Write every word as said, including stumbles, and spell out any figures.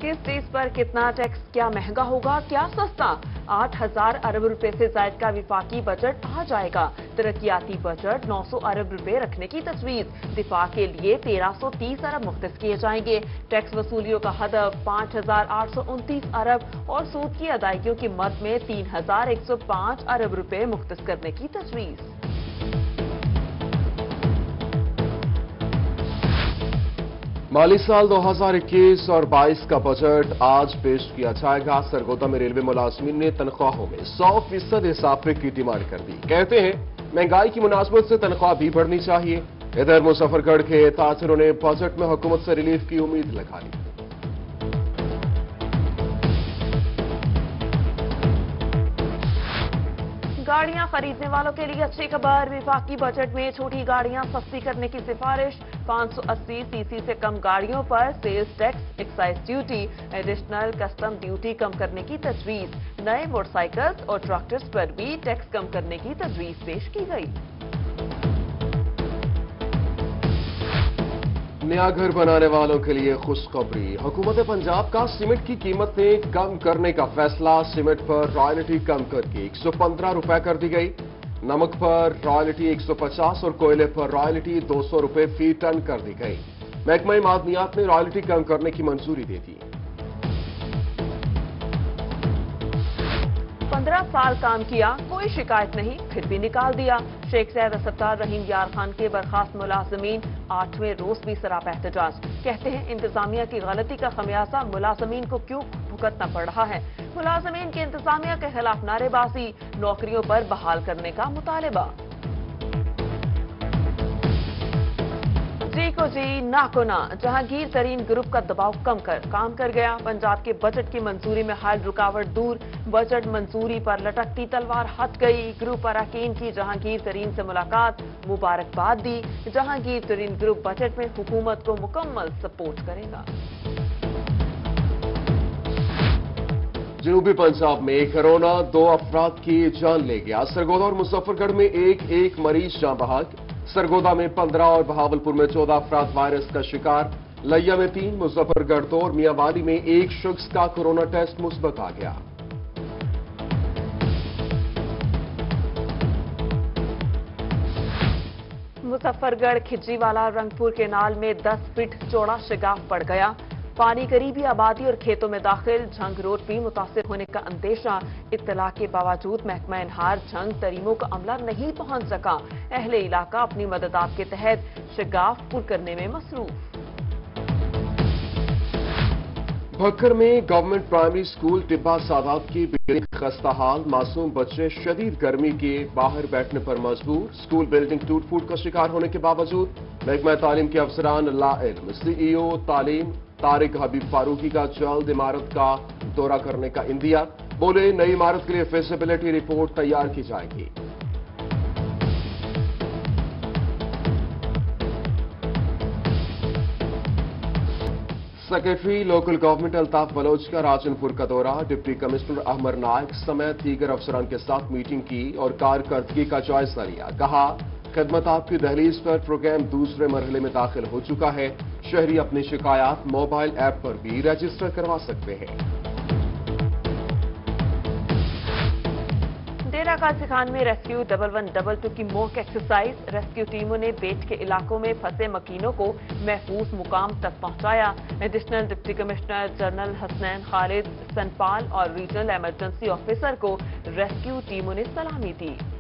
किस चीज पर कितना टैक्स, क्या महंगा होगा क्या सस्ता? आठ हजार अरब रुपए से जायद का विफाकी बजट आ जाएगा। तरक्याती बजट नौ सौ अरब रुपए रखने की तजवीज। दिफा के लिए तेरह सौ तीस अरब मुख्तस किए जाएंगे। टैक्स वसूलियों का हदफ पाँच हजार आठ सौ उनतीस अरब और सूद की अदायगियों की मद में तीन हजार एक सौ पाँच अरब रुपए मुख्तस करने की तजवीज। माली साल दो हज़ार इक्कीस और बाईस का बजट आज पेश किया जाएगा। सरगोदा में रेलवे मुलाजमीन ने तनख्वाहों में सौ फीसद इजाफे की डिमांड कर दी। कहते हैं महंगाई की मुनासबत से तनख्वाह भी बढ़नी चाहिए। इधर मुजफ्फरगढ़ के ताजिरों ने बजट में हुकूमत से रिलीफ की उम्मीद लगा ली। गाड़ियां खरीदने वालों के लिए अच्छी खबर। विफाकी बजट में छोटी गाड़ियां सस्ती करने की सिफारिश। पाँच सौ अस्सी सीसी से कम गाड़ियों पर sales tax, excise duty, additional custom duty कम करने की तजवीज। नए मोटरसाइकिल्स और ट्रैक्टर्स पर भी टैक्स कम करने की तजवीज पेश की गई। नया घर बनाने वालों के लिए खुशखबरी। हुकूमत पंजाब का सीमेंट की कीमतें कम करने का फैसला। सीमेंट पर रॉयल्टी कम करके एक सौ पंद्रह रुपए कर दी गई। नमक पर रॉयल्टी एक सौ पचास और कोयले पर रॉयल्टी दो सौ रुपए फी टन कर दी गई। महकमा मादनियात ने रॉयल्टी कम करने की मंजूरी दे दी। पंद्रह साल काम किया, कोई शिकायत नहीं, फिर भी निकाल दिया। शेख सैयद अस्पताल रहीम यार खान के बर्खास्त मुलाजमीन आठवें रोज भी सरापा एहतजाज। कहते हैं इंतजामिया की गलती का खमियाजा मुलाजमीन को क्यों भुगतना पड़ रहा है। मुलाजमीन की इंतजामिया के खिलाफ नारेबाजी, नौकरियों पर बहाल करने का मुतालबा। जी को जी ना को ना, जहांगीर तरीन ग्रुप का दबाव कम कर काम कर गया। पंजाब के बजट की मंजूरी में हाल रुकावट दूर। बजट मंजूरी पर लटकती तलवार हट गई। ग्रुप अरकान की जहांगीर तरीन से मुलाकात, मुबारकबाद दी। जहांगीर तरीन ग्रुप बजट में हुकूमत को मुकम्मल सपोर्ट करेगा। जनूबी पंजाब में कोरोना दो अफराद की जान ले गया। सरगोदा और मुजफ्फरगढ़ में एक एक मरीज जान बहक। सरगोदा में पंद्रह और बहावलपुर में चौदह अफराद वायरस का शिकार। लैया में तीन, मुजफ्फरगढ़ दो और मियांवाली में एक शख्स का कोरोना टेस्ट मुस्बत आ गया। मुजफ्फरगढ़ खिजरीवाला रंगपुर केनाल में दस फीट चौड़ा शगाफ पड़ गया। पानी करीबी आबादी और खेतों में दाखिल। झंग रोड भी मुतासिर होने का अंदेशा। इत्तला के बावजूद महकमा इनहार झंग तरीमों का अमला नहीं पहुंच सका। अहले इलाका अपनी मददात के तहत शगाफ पुर करने में मसरूफ। भक्कर में government primary school Tibba Sadat की बिल्डिंग खस्ता हाल। मासूम बच्चे शदीद गर्मी के बाहर बैठने पर मजबूर। स्कूल बिल्डिंग टूट फूट का शिकार होने के बावजूद महकमा तालीम के अफसरान लाइल्म। सीईओ तालीम तारिक हबीब फारूकी का जल्द इमारत का दौरा करने का इंदिया। बोले नई इमारत के लिए फिजिबिलिटी रिपोर्ट तैयार की जाएगी। Secretary local government Altaf Baloch का राजनपुर का दौरा। डिप्टी कमिश्नर अहमर नायक समेत दीगर अफसरान के साथ मीटिंग की और कारकर्दगी का जायजा लिया। कहा खिदमत आपकी दहलीज पर प्रोग्राम दूसरे मरहले में दाखिल हो चुका है। शहरी अपनी शिकायत मोबाइल ऐप पर भी रजिस्टर करवा सकते हैं। डेरा गाजी खान में rescue double one double two की मॉक एक्सरसाइज। रेस्क्यू टीमों ने बेट के इलाकों में फंसे मकीनों को महफूज मुकाम तक पहुंचाया। Additional deputy commissioner general Hasnain Khalid Sanpal और रीजनल इमरजेंसी ऑफिसर को रेस्क्यू टीमों ने सलामी दी।